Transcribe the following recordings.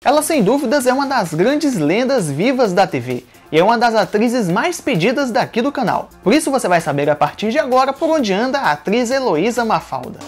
Ela sem dúvidas é uma das grandes lendas vivas da TV e é uma das atrizes mais pedidas daqui do canal. Por isso você vai saber a partir de agora por onde anda a atriz Heloísa Mafalda.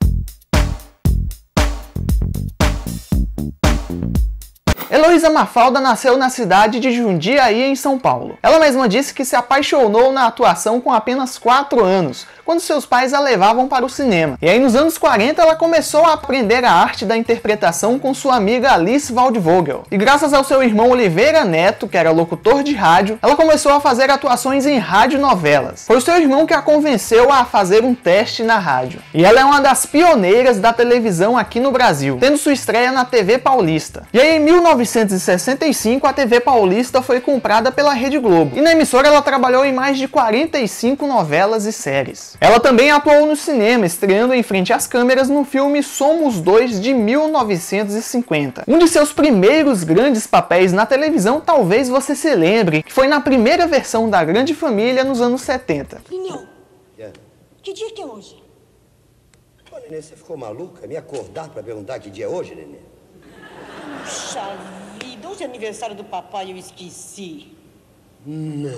Heloísa Mafalda nasceu na cidade de Jundiaí, em São Paulo. Ela mesma disse que se apaixonou na atuação com apenas 4 anos, quando seus pais a levavam para o cinema. E aí nos anos 40 ela começou a aprender a arte da interpretação com sua amiga Alice Waldvogel. E graças ao seu irmão Oliveira Neto, que era locutor de rádio, ela começou a fazer atuações em radionovelas. Foi o seu irmão que a convenceu a fazer um teste na rádio. E ela é uma das pioneiras da televisão aqui no Brasil, tendo sua estreia na TV Paulista. E aí em 1965 a TV Paulista foi comprada pela Rede Globo. E na emissora ela trabalhou em mais de 45 novelas e séries. Ela também atuou no cinema, estreando em frente às câmeras no filme Somos Dois, de 1950. Um de seus primeiros grandes papéis na televisão, talvez você se lembre, que foi na primeira versão da Grande Família nos anos 70. Lineu, que dia que é hoje? Ô, Nenê, você ficou maluca? Me acordar pra perguntar que dia é hoje, Nenê? Puxa vida, hoje é aniversário do papai e eu esqueci. Não.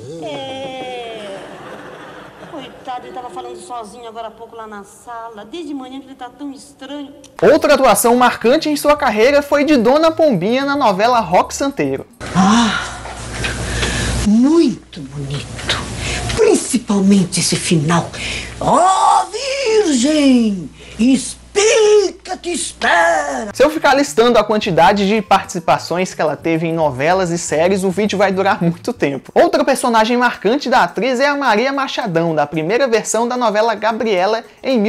Coitado, ele tava falando sozinho agora há pouco lá na sala. Desde manhã que ele tá tão estranho. Outra atuação marcante em sua carreira foi de Dona Pombinha na novela Roque Santeiro. Muito bonito. Principalmente esse final. Ó, Virgem! Explica que espera! Se eu ficar listando a quantidade de participações que ela teve em novelas e séries, o vídeo vai durar muito tempo. Outra personagem marcante da atriz é a Maria Machadão, da primeira versão da novela Gabriela, em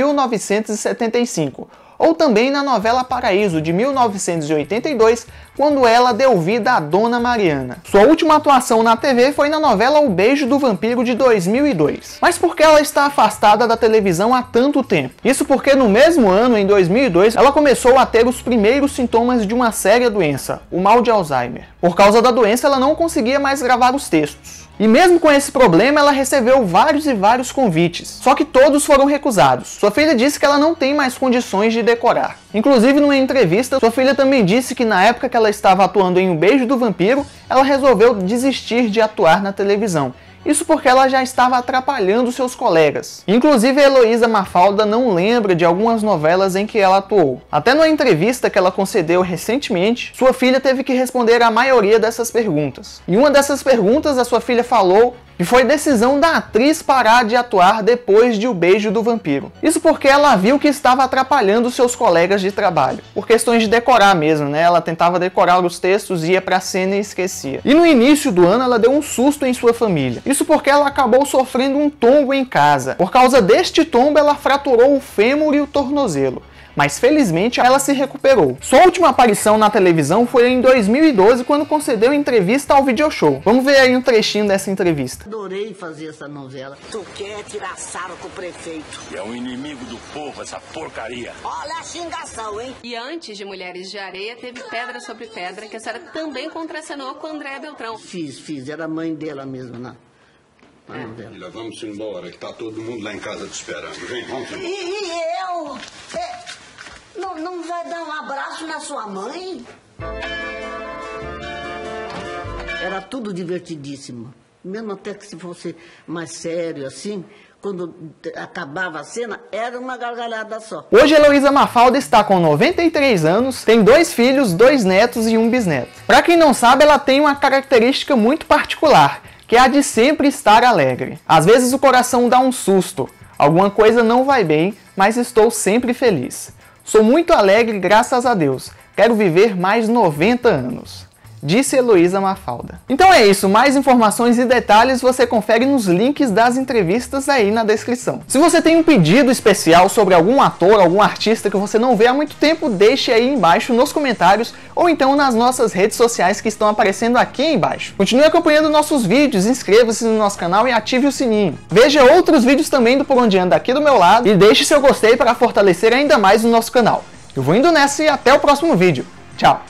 1975. Ou também na novela Paraíso, de 1982, quando ela deu vida à Dona Mariana. Sua última atuação na TV foi na novela O Beijo do Vampiro, de 2002. Mas por que ela está afastada da televisão há tanto tempo? Isso porque no mesmo ano, em 2002, ela começou a ter os primeiros sintomas de uma séria doença, o mal de Alzheimer. Por causa da doença, ela não conseguia mais gravar os textos. E mesmo com esse problema, ela recebeu vários convites, só que todos foram recusados. Sua filha disse que ela não tem mais condições de decorar. Inclusive, numa entrevista, sua filha também disse que na época que ela estava atuando em O Beijo do Vampiro, ela resolveu desistir de atuar na televisão. Isso porque ela já estava atrapalhando seus colegas. Inclusive, a Heloísa Mafalda não lembra de algumas novelas em que ela atuou. Até numa entrevista que ela concedeu recentemente, sua filha teve que responder a maioria dessas perguntas. E uma dessas perguntas, a sua filha falou que foi decisão da atriz parar de atuar depois de O Beijo do Vampiro. Isso porque ela viu que estava atrapalhando seus colegas de trabalho. Por questões de decorar mesmo, né? Ela tentava decorar os textos, ia pra cena e esquecia. E no início do ano ela deu um susto em sua família. Isso porque ela acabou sofrendo um tombo em casa. Por causa deste tombo, ela fraturou o fêmur e o tornozelo. Mas felizmente ela se recuperou. Sua última aparição na televisão foi em 2012, quando concedeu entrevista ao Video Show. Vamos ver aí um trechinho dessa entrevista. Adorei fazer essa novela. Tu quer tirar sarro com o prefeito? É um inimigo do povo, essa porcaria. Olha a xingação, hein? E antes de Mulheres de Areia, teve Pedra sobre Pedra, que a senhora também contracenou com Andréa Beltrão. Fiz. Era a mãe dela mesmo, né? Filha, vamos embora, que tá todo mundo lá em casa te esperando. Vem, vamos embora. E eu? Não vai dar um abraço na sua mãe? Era tudo divertidíssimo. Mesmo até que se fosse mais sério assim, quando acabava a cena, era uma gargalhada só. Hoje Heloísa Mafalda está com 93 anos, tem 2 filhos, 2 netos e 1 bisneto. Para quem não sabe, ela tem uma característica muito particular, que é a de sempre estar alegre. Às vezes o coração dá um susto, alguma coisa não vai bem, mas estou sempre feliz. Sou muito alegre, graças a Deus. Quero viver mais 90 anos. Disse Heloísa Mafalda. Então é isso, mais informações e detalhes você confere nos links das entrevistas aí na descrição. Se você tem um pedido especial sobre algum ator, algum artista que você não vê há muito tempo, deixe aí embaixo nos comentários ou então nas nossas redes sociais que estão aparecendo aqui embaixo. Continue acompanhando nossos vídeos, inscreva-se no nosso canal e ative o sininho. Veja outros vídeos também do Por Onde Anda aqui do meu lado e deixe seu gostei para fortalecer ainda mais o nosso canal. Eu vou indo nessa e até o próximo vídeo. Tchau!